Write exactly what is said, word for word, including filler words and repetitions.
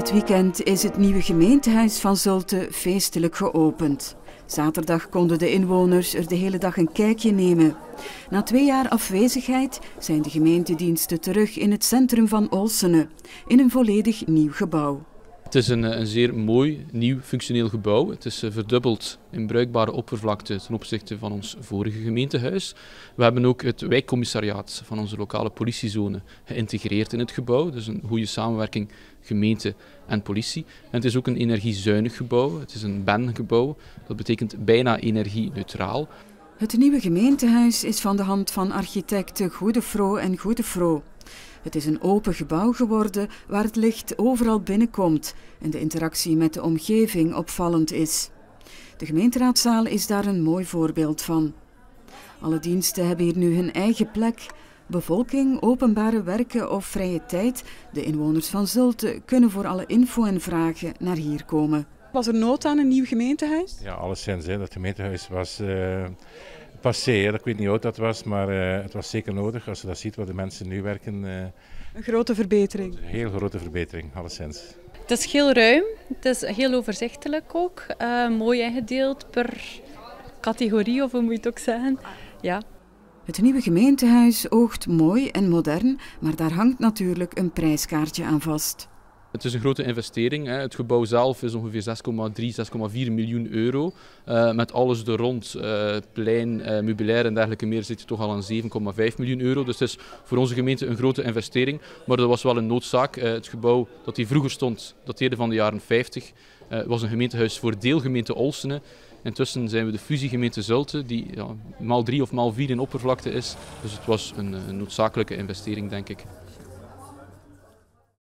Dit weekend is het nieuwe gemeentehuis van Zulte feestelijk geopend. Zaterdag konden de inwoners er de hele dag een kijkje nemen. Na twee jaar afwezigheid zijn de gemeentediensten terug in het centrum van Olsene, in een volledig nieuw gebouw. Het is een, een zeer mooi, nieuw, functioneel gebouw. Het is verdubbeld in bruikbare oppervlakte ten opzichte van ons vorige gemeentehuis. We hebben ook het wijkcommissariaat van onze lokale politiezone geïntegreerd in het gebouw. Dus een goede samenwerking gemeente en politie. En het is ook een energiezuinig gebouw. Het is een B E N-gebouw. Dat betekent bijna energie-neutraal. Het nieuwe gemeentehuis is van de hand van architecten Goedefro en Goedefro. Het is een open gebouw geworden waar het licht overal binnenkomt en de interactie met de omgeving opvallend is. De gemeenteraadzaal is daar een mooi voorbeeld van. Alle diensten hebben hier nu hun eigen plek. Bevolking, openbare werken of vrije tijd, de inwoners van Zulte kunnen voor alle info en vragen naar hier komen. Was er nood aan een nieuw gemeentehuis? Ja, alleszins. Hè. Dat gemeentehuis was uh, passé. Hè. Ik weet niet hoe oud dat was, maar uh, het was zeker nodig. Als je dat ziet waar de mensen nu werken. Uh, een grote verbetering. Een heel grote verbetering, alleszins. Het is heel ruim, het is heel overzichtelijk ook. Uh, mooi ingedeeld per categorie, of hoe moet je het ook zeggen. Ja. Het nieuwe gemeentehuis oogt mooi en modern, maar daar hangt natuurlijk een prijskaartje aan vast. Het is een grote investering. Het gebouw zelf is ongeveer zes komma drie, zes komma vier miljoen euro. Uh, met alles er rond, uh, plein, uh, meubilair en dergelijke meer, zit je toch al aan zeven komma vijf miljoen euro. Dus het is voor onze gemeente een grote investering. Maar dat was wel een noodzaak. Uh, het gebouw dat hier vroeger stond, dateerde van de jaren vijftig. Uh, was een gemeentehuis voor deelgemeente Olsene. Intussen zijn we de fusiegemeente Zulte, die ja, maal drie of maal vier in oppervlakte is. Dus het was een, een noodzakelijke investering, denk ik.